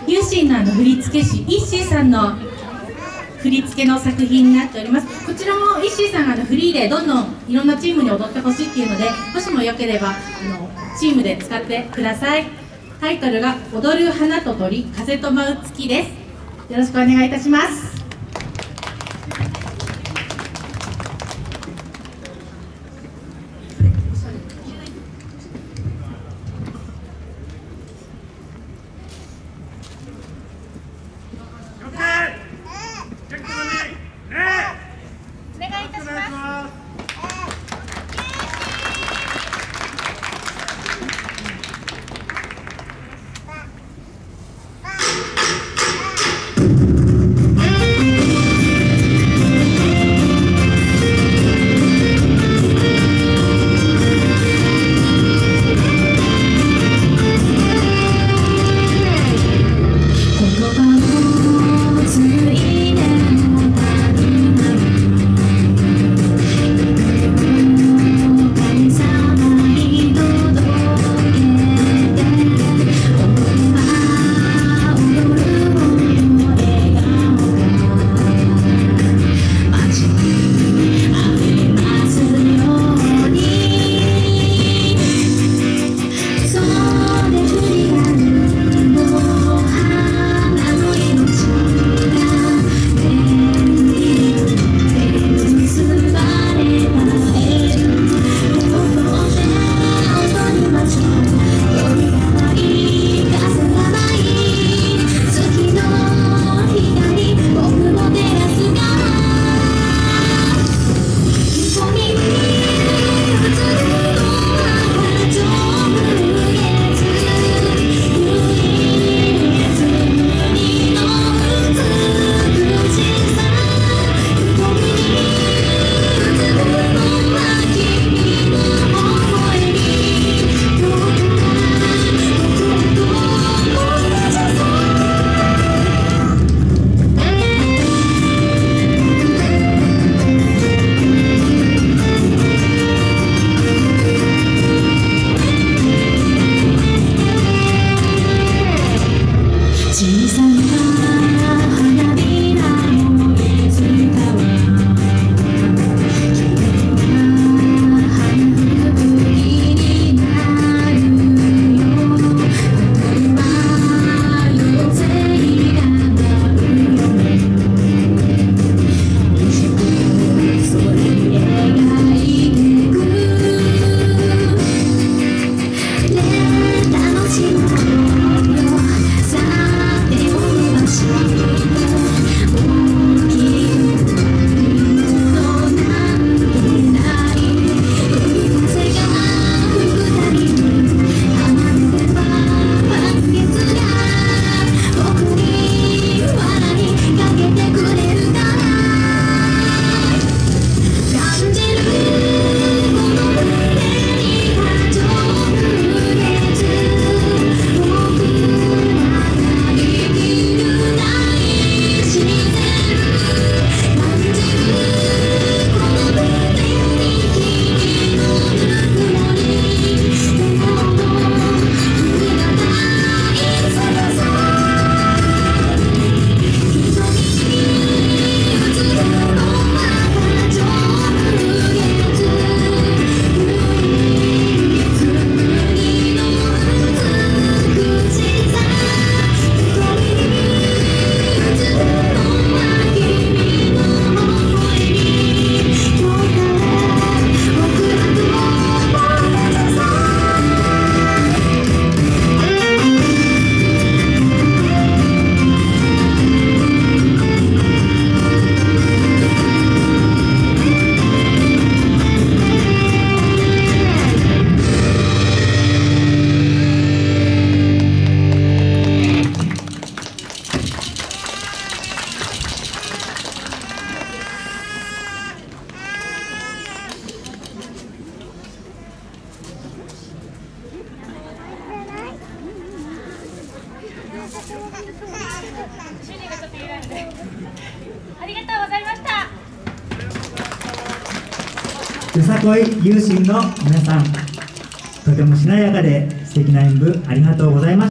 ユーシンの振付師イッシーさんの振り付けの作品になっております。こちらもイッシーさんがフリーでどんどんいろんなチームに踊ってほしいっていうので、もしもよければチームで使ってください。タイトルが「踊る花と鳥風と舞う月」です。よろしくお願いいたします。 ありがとうございました。 よさこい有心の皆さん、とてもしなやかで素敵な演舞ありがとうございました。